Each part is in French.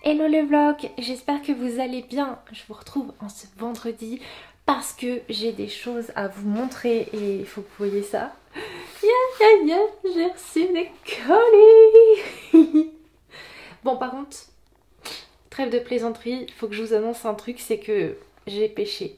Hello les vlogs, j'espère que vous allez bien. Je vous retrouve en ce vendredi parce que j'ai des choses à vous montrer et il faut que vous voyez ça. J'ai reçu des colis. Bon, par contre, trêve de plaisanterie, il faut que je vous annonce un truc, c'est que j'ai péché.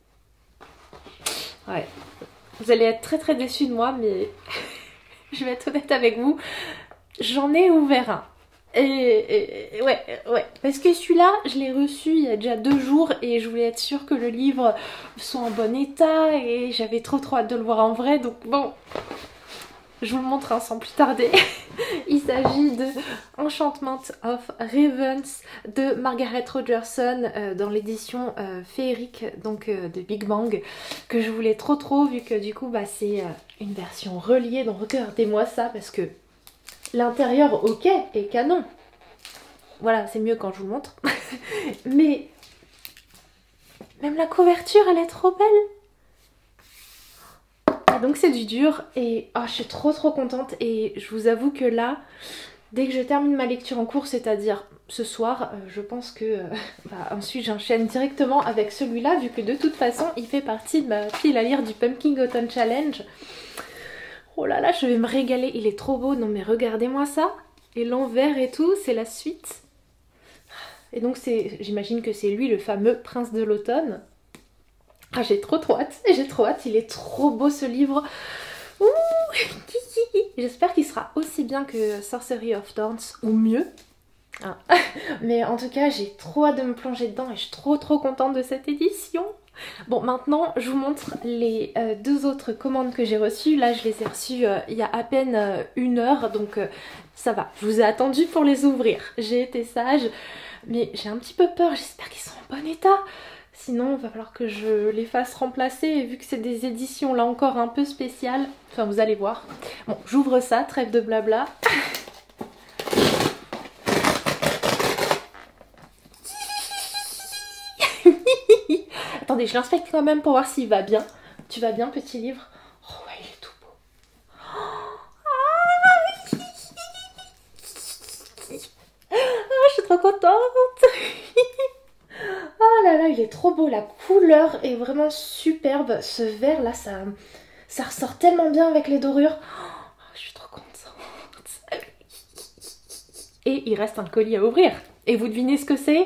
Ouais, vous allez être très déçus de moi, mais je vais être honnête avec vous, j'en ai ouvert un. Ouais, parce que celui-là, je l'ai reçu il y a déjà 2 jours et je voulais être sûre que le livre soit en bon état et j'avais trop hâte de le voir en vrai, donc bon, je vous le montre sans plus tarder. Il s'agit de Enchantment of Ravens de Margaret Rogerson dans l'édition féerique donc de Big Bang, que je voulais trop vu que du coup bah, c'est une version reliée, donc regardez-moi ça parce que l'intérieur, ok, est canon. Voilà, c'est mieux quand je vous le montre. Mais même la couverture, elle est trop belle. Et donc c'est du dur et oh, je suis trop contente. Et je vous avoue que là, dès que je termine ma lecture en cours, c'est-à-dire ce soir, je pense que ensuite j'enchaîne directement avec celui-là, vu que de toute façon, il fait partie de ma file à lire du Pumpkin Autumn Challenge. Oh là là, je vais me régaler, il est trop beau. Non mais regardez-moi ça. Et l'envers et tout, c'est la suite. Et donc j'imagine que c'est lui le fameux prince de l'automne. Ah, j'ai trop hâte, il est trop beau ce livre. Ouh, j'espère qu'il sera aussi bien que Sorcery of Thorns, ou mieux. Ah. Mais en tout cas, j'ai trop hâte de me plonger dedans et je suis trop contente de cette édition. Bon, maintenant, je vous montre les 2 autres commandes que j'ai reçues. Là, je les ai reçues il y a à peine 1 heure, donc ça va. Je vous ai attendu pour les ouvrir. J'ai été sage, mais j'ai un petit peu peur. J'espère qu'ils sont en bon état. Sinon, il va falloir que je les fasse remplacer. Et vu que c'est des éditions, là encore, un peu spéciales, enfin, vous allez voir. Bon, j'ouvre ça, trêve de blabla. Attendez, je l'inspecte quand même pour voir s'il va bien. Tu vas bien, petit livre? Oh ouais, il est tout beau. Je suis trop contente. Oh là là, il est trop beau. La couleur est vraiment superbe. Ce vert là, ça ressort tellement bien avec les dorures. Oh, je suis trop contente. Et il reste un colis à ouvrir. Et vous devinez ce que c'est?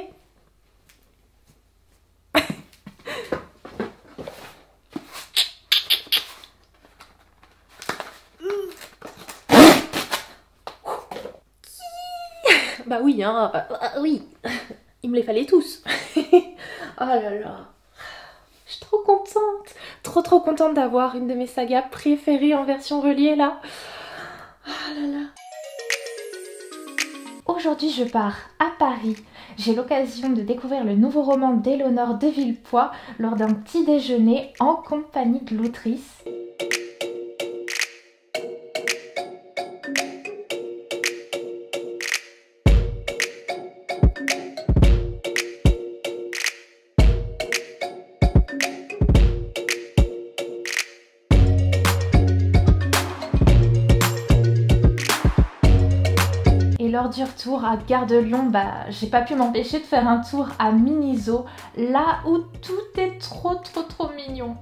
Bah oui, hein, oui, il me les fallait tous. Oh là là, je suis trop contente. Trop contente d'avoir une de mes sagas préférées en version reliée là. Oh là là. Aujourd'hui je pars à Paris. J'ai l'occasion de découvrir le nouveau roman d'Éléonore de Villepoix lors d'un petit déjeuner en compagnie de l'autrice. Et lors du retour à Gare de Lyon, j'ai pas pu m'empêcher de faire un tour à Miniso, là où tout est trop mignon.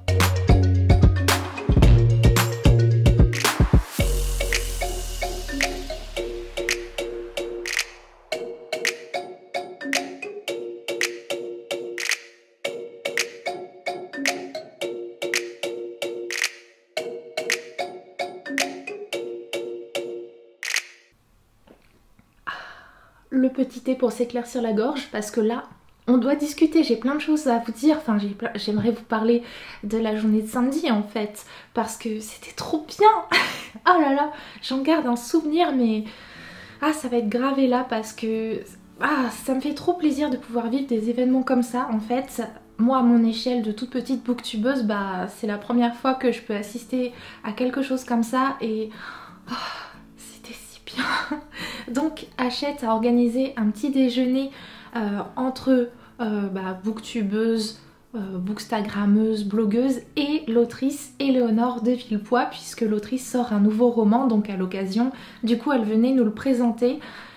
Le petit thé pour s'éclaircir la gorge, parce que là, on doit discuter, j'ai plein de choses à vous dire. Enfin, j'aimerais vous parler de la journée de samedi en fait, parce que c'était trop bien. Oh là là, j'en garde un souvenir, mais ça va être gravé là, parce que ça me fait trop plaisir de pouvoir vivre des événements comme ça en fait. Moi, à mon échelle de toute petite booktubeuse, c'est la première fois que je peux assister à quelque chose comme ça et c'était si bien. Donc Hachette a organisé un petit déjeuner entre booktubeuse, bookstagrammeuse, blogueuse et l'autrice Éléonore de Villepoix, puisque l'autrice sort un nouveau roman, donc à l'occasion, du coup elle venait nous le présenter.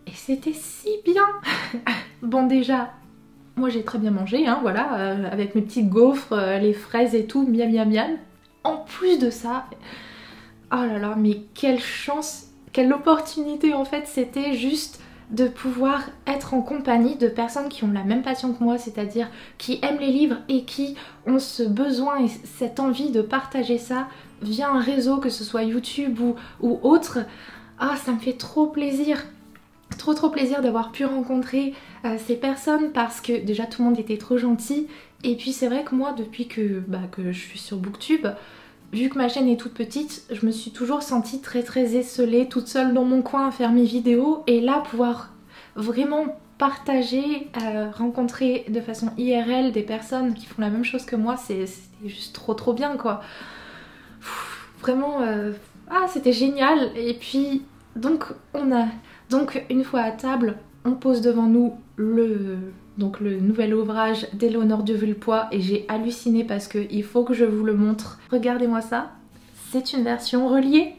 et c'était si bien. Bon déjà, moi j'ai très bien mangé, hein, voilà, avec mes petites gaufres, les fraises et tout, miam miam miam. En plus de ça, oh là là, mais quelle chance, quelle opportunité en fait, c'était juste de pouvoir être en compagnie de personnes qui ont la même passion que moi, c'est-à-dire qui aiment les livres et qui ont ce besoin et cette envie de partager ça via un réseau, que ce soit YouTube ou autre. Ah, ça me fait trop plaisir. Trop plaisir d'avoir pu rencontrer ces personnes parce que déjà tout le monde était trop gentil et puis c'est vrai que moi depuis que je suis sur Booktube, vu que ma chaîne est toute petite, je me suis toujours sentie très esseulée, toute seule dans mon coin à faire mes vidéos et là pouvoir vraiment partager, rencontrer de façon IRL des personnes qui font la même chose que moi, c'était juste trop bien quoi. Vraiment, c'était génial et puis donc une fois à table, on pose devant nous le nouvel ouvrage d'Éléonore de Villepoix et j'ai halluciné parce qu'il faut que je vous le montre. Regardez-moi ça, c'est une version reliée,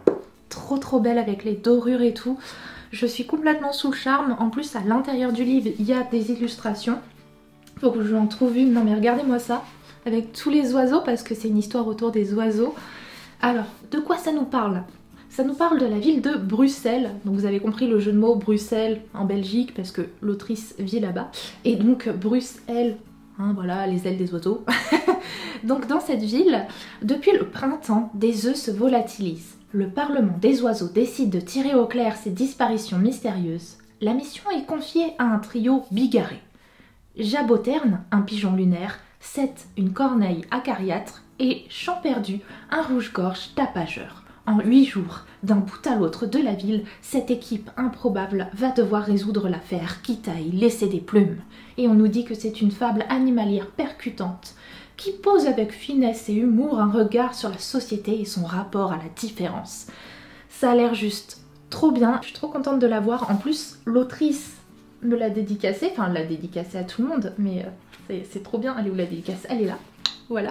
trop belle avec les dorures et tout. Je suis complètement sous le charme. En plus à l'intérieur du livre il y a des illustrations. Faut que j'en trouve une. Non mais regardez-moi ça, avec tous les oiseaux parce que c'est une histoire autour des oiseaux. Alors, de quoi ça nous parle ? Ça nous parle de la ville de Bruxelles, donc vous avez compris le jeu de mots Bruxelles en Belgique parce que l'autrice vit là-bas. Et donc Bruxelles, hein, voilà, les ailes des oiseaux. Donc dans cette ville, depuis le printemps, des œufs se volatilisent. Le Parlement des oiseaux décide de tirer au clair ces disparitions mystérieuses. La mission est confiée à un trio bigarré. Jaboterne, un pigeon lunaire, Seth, une corneille acariâtre, et Champerdu, un rouge-gorge tapageur. En 8 jours, d'un bout à l'autre de la ville, cette équipe improbable va devoir résoudre l'affaire qui taille laisser des plumes. Et on nous dit que c'est une fable animalière percutante, qui pose avec finesse et humour un regard sur la société et son rapport à la différence. Ça a l'air juste trop bien, je suis trop contente de la voir. En plus, l'autrice me l'a dédicacée, enfin elle l'a dédicacée à tout le monde, mais c'est trop bien. Elle est où la dédicace? Elle est là, voilà.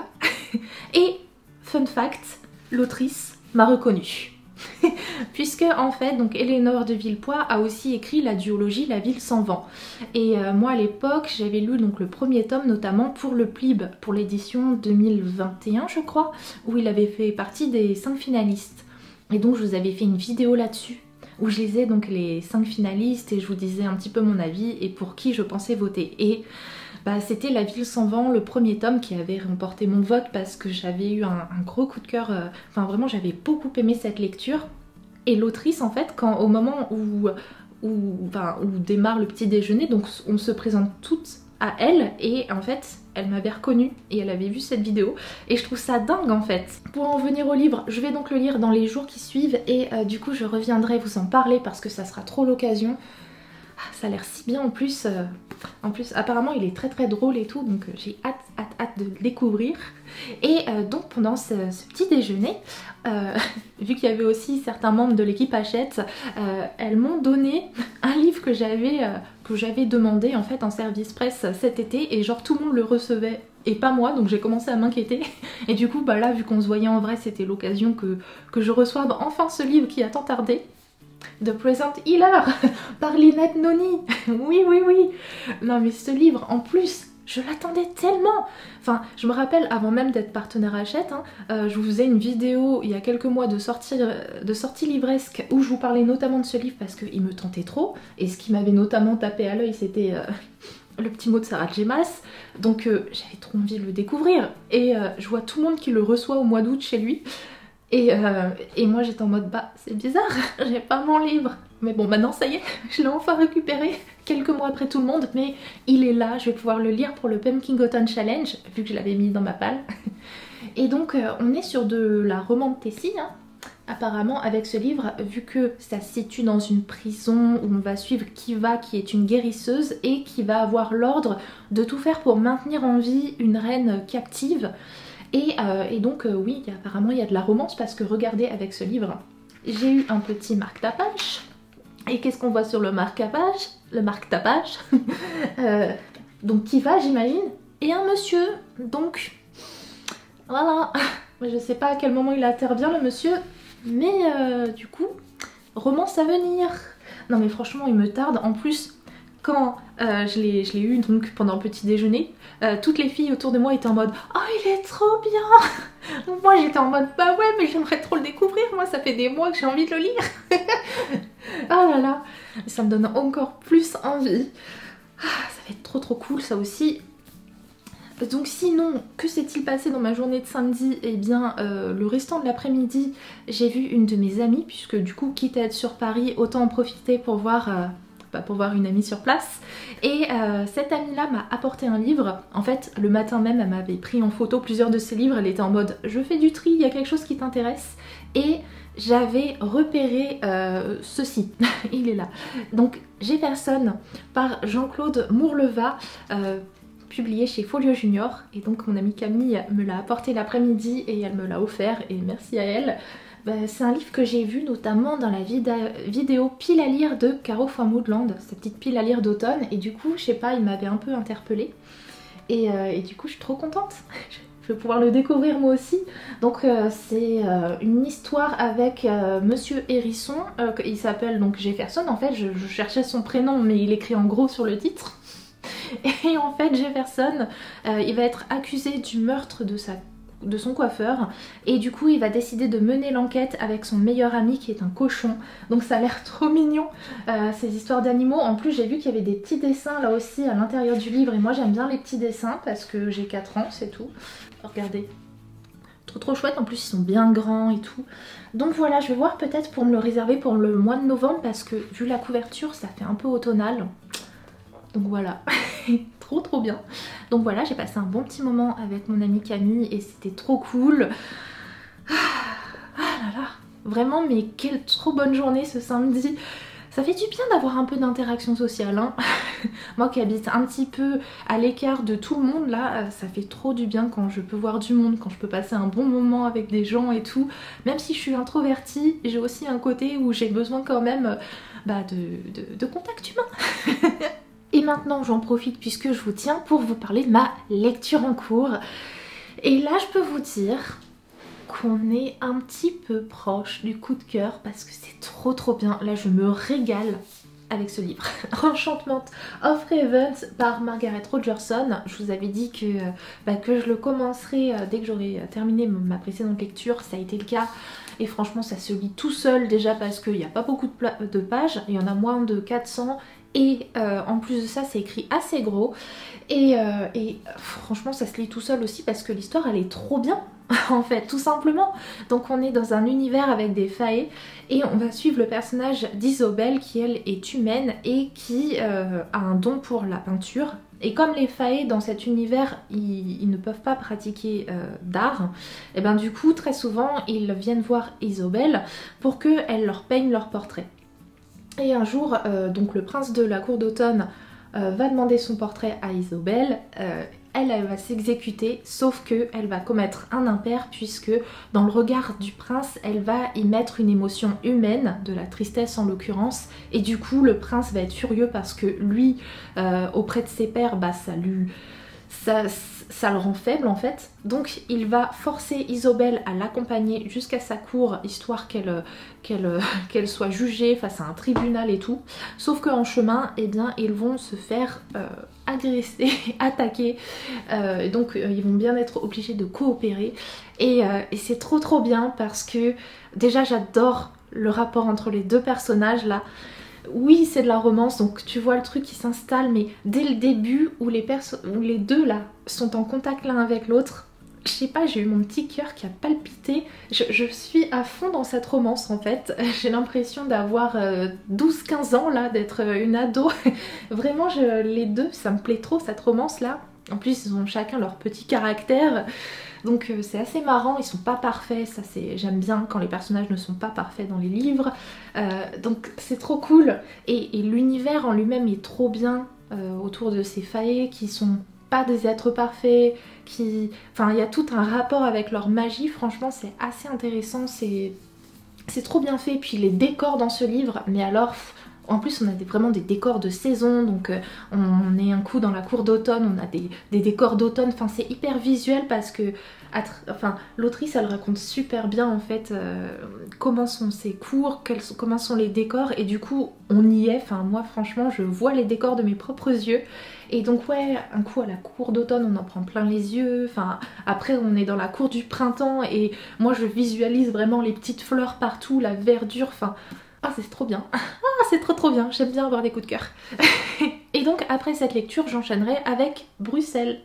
Et fun fact, l'autrice m'a reconnue. Puisque en fait, donc Éléonore de Villepoix a aussi écrit la duologie La ville sans vent. Et moi à l'époque, j'avais lu donc le premier tome notamment pour le PLIB, pour l'édition 2021 je crois, où il avait fait partie des 5 finalistes. Et donc je vous avais fait une vidéo là-dessus, où je lisais donc les 5 finalistes et je vous disais un petit peu mon avis et pour qui je pensais voter. Et c'était La ville sans vent, le premier tome qui avait remporté mon vote parce que j'avais eu un gros coup de cœur, enfin vraiment j'avais beaucoup aimé cette lecture. Et l'autrice en fait, au moment où démarre le petit déjeuner, donc on se présente toutes à elle et en fait elle m'avait reconnue et elle avait vu cette vidéo et je trouve ça dingue en fait. Pour en venir au livre, je vais donc le lire dans les jours qui suivent et du coup je reviendrai vous en parler parce que ça sera trop l'occasion. Ça a l'air si bien en plus apparemment il est très drôle et tout, donc j'ai hâte de le découvrir. Et donc pendant ce petit déjeuner, vu qu'il y avait aussi certains membres de l'équipe Hachette, elles m'ont donné un livre que j'avais demandé en fait en service presse cet été et genre tout le monde le recevait et pas moi, donc j'ai commencé à m'inquiéter. Et du coup là vu qu'on se voyait en vrai, c'était l'occasion que je reçoive enfin ce livre qui a tant tardé. The Present Healer par Lynette Noni. Oui. Non mais ce livre en plus, je l'attendais tellement. Enfin, je me rappelle avant même d'être partenaire Hachette, je vous faisais une vidéo il y a quelques mois de sortie livresque où je vous parlais notamment de ce livre parce qu'il me tentait trop. Et ce qui m'avait notamment tapé à l'œil, c'était le petit mot de Sarah Jemas. Donc j'avais trop envie de le découvrir. Et je vois tout le monde qui le reçoit au mois d'août chez lui. Et moi j'étais en mode c'est bizarre, j'ai pas mon livre. Mais bon maintenant ça y est, je l'ai enfin récupéré quelques mois après tout le monde, mais il est là, je vais pouvoir le lire pour le Pumpkin Autumn Challenge, vu que je l'avais mis dans ma palle. Et donc on est sur de la romantécie, apparemment avec ce livre, vu que ça se situe dans une prison où on va suivre Kiva qui est une guérisseuse et qui va avoir l'ordre de tout faire pour maintenir en vie une reine captive. Et donc oui, apparemment il y a de la romance parce que regardez avec ce livre, j'ai eu un petit marque-tapage. Et qu'est-ce qu'on voit sur le marque-tapage? Le marque-tapage donc Kiva j'imagine, et un monsieur, donc voilà. Je sais pas à quel moment il intervient le monsieur, mais du coup, romance à venir. Non mais franchement il me tarde. En plus quand je l'ai eu donc pendant le petit déjeuner, toutes les filles autour de moi étaient en mode oh il est trop bien. Donc moi j'étais en mode bah ouais mais j'aimerais trop le découvrir, moi ça fait des mois que j'ai envie de le lire. Oh là là, ça me donne encore plus envie. Ça va être trop cool ça aussi. Donc sinon, que s'est-il passé dans ma journée de samedi? Eh bien, le restant de l'après-midi, j'ai vu une de mes amies, puisque du coup, quitte à être sur Paris, autant en profiter pour voir une amie sur place. Et cette amie-là m'a apporté un livre. En fait, le matin même, elle m'avait pris en photo plusieurs de ses livres. Elle était en mode, je fais du tri, il y a quelque chose qui t'intéresse. Et j'avais repéré ceci, il est là. Donc, Jefferson par Jean-Claude Mourleva, publié chez Folio Junior. Et donc mon amie Camille me l'a apporté l'après-midi et elle me l'a offert et merci à elle. C'est un livre que j'ai vu notamment dans la vidéo pile à lire de Caro Foin-Moodland, sa petite pile à lire d'automne, et du coup je sais pas, il m'avait un peu interpellée et du coup je suis trop contente. Je vais pouvoir le découvrir moi aussi. Donc c'est une histoire avec Monsieur Hérisson, il s'appelle donc Jefferson. En fait je cherchais son prénom mais il écrit en gros sur le titre. Et en fait Jefferson il va être accusé du meurtre de son coiffeur et du coup il va décider de mener l'enquête avec son meilleur ami qui est un cochon. Donc ça a l'air trop mignon ces histoires d'animaux. En plus j'ai vu qu'il y avait des petits dessins là aussi à l'intérieur du livre et moi j'aime bien les petits dessins parce que j'ai 4 ans c'est tout. Regardez, trop chouette, en plus ils sont bien grands et tout. Donc voilà, je vais voir peut-être pour me le réserver pour le mois de novembre parce que vu la couverture ça fait un peu automnal. Donc voilà, trop bien. Donc voilà, j'ai passé un bon petit moment avec mon amie Camille et c'était trop cool. Ah là là, vraiment mais quelle trop bonne journée ce samedi. Ça fait du bien d'avoir un peu d'interaction sociale, hein. Moi qui habite un petit peu à l'écart de tout le monde là, ça fait trop du bien quand je peux voir du monde, quand je peux passer un bon moment avec des gens et tout. Même si je suis introvertie, j'ai aussi un côté où j'ai besoin quand même de contact humain. Et maintenant j'en profite puisque je vous tiens pour vous parler de ma lecture en cours. Et là je peux vous dire qu'on est un petit peu proche du coup de cœur parce que c'est trop bien. Là je me régale avec ce livre. Enchantment of Ravens par Margaret Rogerson. Je vous avais dit que je le commencerai dès que j'aurai terminé ma précédente lecture. Ça a été le cas. Et franchement ça se lit tout seul déjà parce qu'il n'y a pas beaucoup de pages. Il y en a moins de 400. Et en plus de ça c'est écrit assez gros et franchement ça se lit tout seul aussi parce que l'histoire elle est trop bien en fait tout simplement. Donc on est dans un univers avec des faées et on va suivre le personnage d'Isobel qui elle est humaine et qui a un don pour la peinture. Et comme les faées dans cet univers ils ne peuvent pas pratiquer d'art, et ben du coup très souvent ils viennent voir Isobel pour qu'elle leur peigne leur portrait. Et un jour, donc le prince de la cour d'automne va demander son portrait à Isobel. Elle va s'exécuter, sauf qu'elle va commettre un impair puisque dans le regard du prince, elle va y mettre une émotion humaine, de la tristesse en l'occurrence. Et du coup, le prince va être furieux parce que lui, auprès de ses pairs, ça le rend faible en fait. Donc il va forcer Isobel à l'accompagner jusqu'à sa cour histoire qu'elle soit jugée face à un tribunal et tout. Sauf qu'en chemin, eh bien, ils vont se faire agresser, attaquer. Donc ils vont bien être obligés de coopérer. Et c'est trop bien parce que déjà j'adore le rapport entre les deux personnages là. Oui c'est de la romance donc tu vois le truc qui s'installe mais dès le début où les deux là sont en contact l'un avec l'autre, je sais pas, j'ai eu mon petit cœur qui a palpité. Je suis à fond dans cette romance en fait. J'ai l'impression d'avoir 12-15 ans là, d'être une ado. Vraiment les deux, ça me plaît trop cette romance là. En plus ils ont chacun leur petit caractère. Donc c'est assez marrant, ils sont pas parfaits, ça j'aime bien quand les personnages ne sont pas parfaits dans les livres. Donc c'est trop cool. Et l'univers en lui-même est trop bien autour de ces faées qui sont pas des êtres parfaits, enfin il y a tout un rapport avec leur magie, franchement c'est assez intéressant, c'est trop bien fait. Puis les décors dans ce livre, mais alors En plus on a vraiment des décors de saison, donc on est un coup dans la cour d'automne, on a des décors d'automne, enfin c'est hyper visuel parce que l'autrice elle raconte super bien en fait comment sont ses cours, comment sont les décors et du coup on y est, enfin moi franchement je vois les décors de mes propres yeux et donc ouais un coup à la cour d'automne on en prend plein les yeux, enfin après on est dans la cour du printemps et moi je visualise vraiment les petites fleurs partout, la verdure, enfin ah c'est trop bien, ah c'est trop bien, j'aime bien avoir des coups de cœur. Et donc après cette lecture j'enchaînerai avec Bruxelles.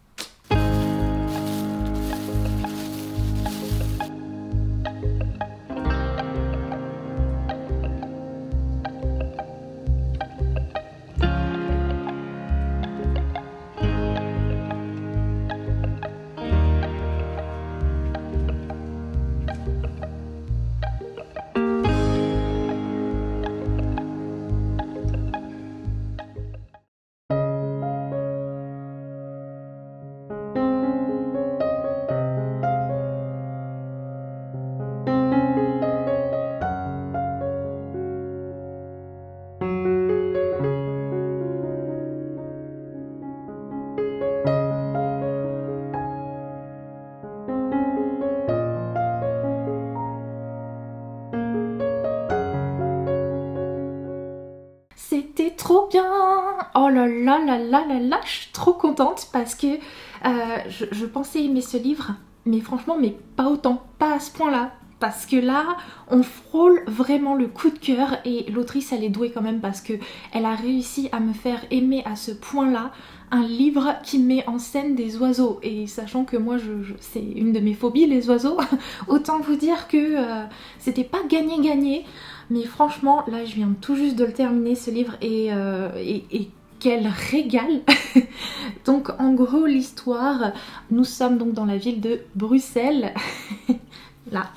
C'était trop bien! Oh là là là là là là, je suis trop contente parce que je pensais aimer ce livre, mais franchement, mais pas autant, pas à ce point-là. Parce que là, on frôle vraiment le coup de cœur et l'autrice, elle est douée quand même parce que elle a réussi à me faire aimer à ce point-là un livre qui met en scène des oiseaux. Et sachant que moi, c'est une de mes phobies, les oiseaux, autant vous dire que c'était pas gagné-gagné. Mais franchement, là, je viens tout juste de le terminer, ce livre, et quel régal. Donc, en gros, l'histoire, nous sommes donc dans la ville de Bruxelles, là.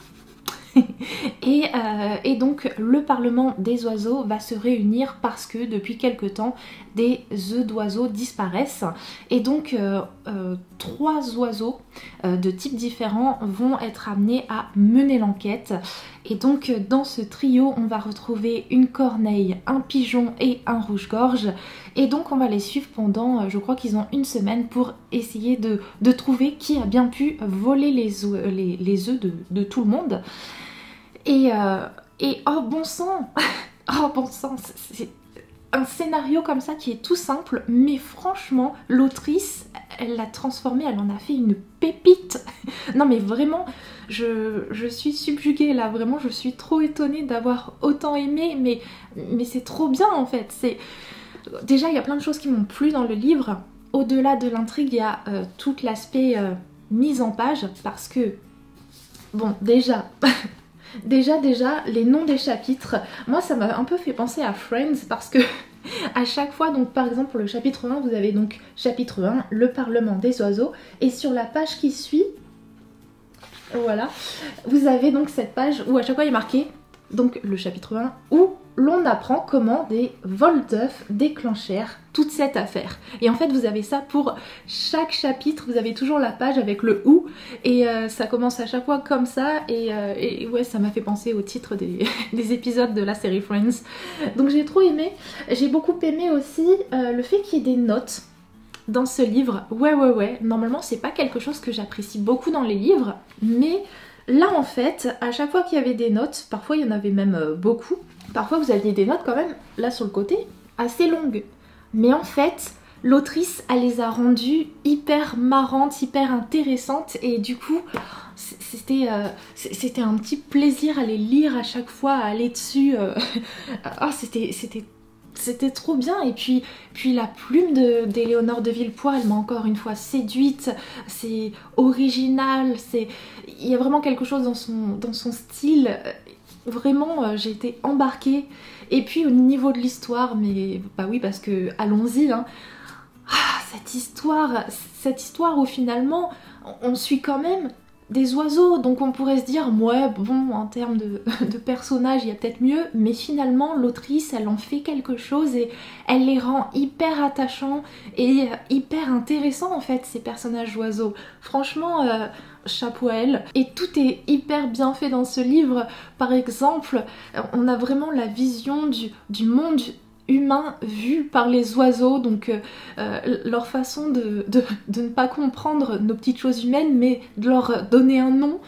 Et donc le Parlement des oiseaux va se réunir parce que depuis quelque temps des œufs d'oiseaux disparaissent et donc 3 oiseaux de types différents vont être amenés à mener l'enquête et donc dans ce trio on va retrouver une corneille, un pigeon et un rouge-gorge et donc on va les suivre pendant, je crois qu'ils ont 1 semaine pour essayer de trouver qui a bien pu voler les œufs de tout le monde. Et oh bon sang, oh bon sang, c'est un scénario comme ça qui est tout simple, mais franchement, l'autrice, elle l'a transformé, elle en a fait une pépite. Non mais vraiment, je suis subjuguée là, vraiment, je suis trop étonnée d'avoir autant aimé, mais c'est trop bien en fait. Déjà, il y a plein de choses qui m'ont plu dans le livre. Au-delà de l'intrigue, il y a tout l'aspect mise en page, parce que, bon, déjà... Déjà, les noms des chapitres, moi ça m'a un peu fait penser à Friends parce que à chaque fois, donc par exemple pour le chapitre 1, vous avez donc chapitre 1, le Parlement des oiseaux, et sur la page qui suit, voilà, vous avez donc cette page où à chaque fois il est marqué, donc le chapitre 1, où l'on apprend comment des vols d'œufs déclenchèrent toute cette affaire. Et en fait vous avez ça pour chaque chapitre, vous avez toujours la page avec le où et ça commence à chaque fois comme ça et ouais ça m'a fait penser au titre des épisodes de la série Friends. Donc j'ai trop aimé. J'ai beaucoup aimé aussi le fait qu'il y ait des notes dans ce livre. Ouais, normalement c'est pas quelque chose que j'apprécie beaucoup dans les livres, mais là en fait à chaque fois qu'il y avait des notes, parfois il y en avait même beaucoup, parfois vous aviez des notes quand même, là sur le côté, assez longues. Mais en fait, l'autrice, elle les a rendues hyper marrantes, hyper intéressantes. Et du coup, c'était un petit plaisir à les lire à chaque fois, à aller dessus. Oh, c'était trop bien. Et puis la plume d'Éléonore de Villepoix, elle m'a encore une fois séduite. C'est original, il y a vraiment quelque chose dans son style. Vraiment, j'ai été embarquée. Et puis au niveau de l'histoire, mais bah oui, parce que allons-y, hein. Ah, cette histoire où finalement on suit quand même des oiseaux, donc on pourrait se dire ouais bon en termes de personnages il y a peut-être mieux, mais finalement l'autrice elle en fait quelque chose et elle les rend hyper attachants et hyper intéressants en fait ces personnages oiseaux. Franchement chapeau à elle. Et tout est hyper bien fait dans ce livre. Par exemple, on a vraiment la vision du monde humain vu par les oiseaux, donc leur façon de ne pas comprendre nos petites choses humaines, mais de leur donner un nom,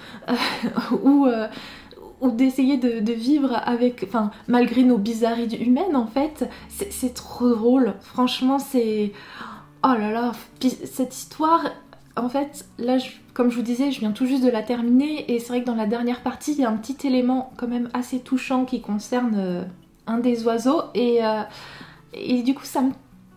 ou d'essayer de vivre avec, enfin, malgré nos bizarreries humaines en fait. C'est trop drôle, franchement c'est... Oh là là, puis cette histoire... En fait, là, comme je vous disais, je viens tout juste de la terminer et c'est vrai que dans la dernière partie, il y a un petit élément quand même assez touchant qui concerne un des oiseaux et du coup, ça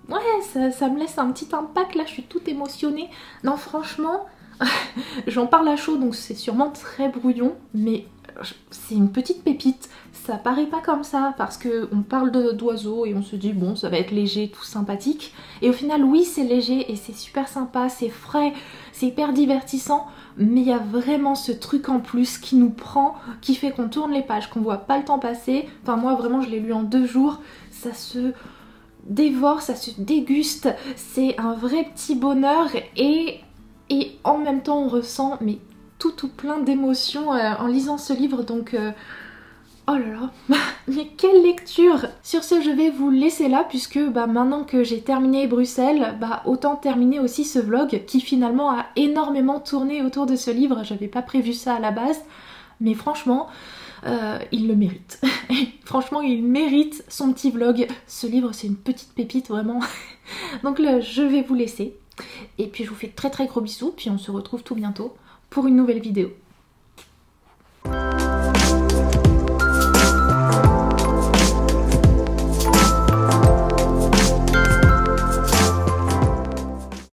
me laisse un petit impact. Là, je suis toute émotionnée. Non, franchement, j'en parle à chaud, donc c'est sûrement très brouillon, mais c'est une petite pépite. Ça paraît pas comme ça parce qu'on parle d'oiseaux et on se dit bon ça va être léger, tout sympathique, et au final oui c'est léger et c'est super sympa, c'est frais, c'est hyper divertissant, mais il y a vraiment ce truc en plus qui nous prend, qui fait qu'on tourne les pages, qu'on voit pas le temps passer. Enfin moi vraiment je l'ai lu en 2 jours, ça se dévore, ça se déguste, c'est un vrai petit bonheur et en même temps on ressent mais tout plein d'émotions en lisant ce livre, donc oh là là, mais quelle lecture! Sur ce, je vais vous laisser là puisque maintenant que j'ai terminé Bruxelles, autant terminer aussi ce vlog qui finalement a énormément tourné autour de ce livre. J'avais pas prévu ça à la base, mais franchement, il le mérite. Franchement, il mérite son petit vlog. Ce livre, c'est une petite pépite vraiment. Donc là, je vais vous laisser. Et puis je vous fais très gros bisous, puis on se retrouve tout bientôt pour une nouvelle vidéo.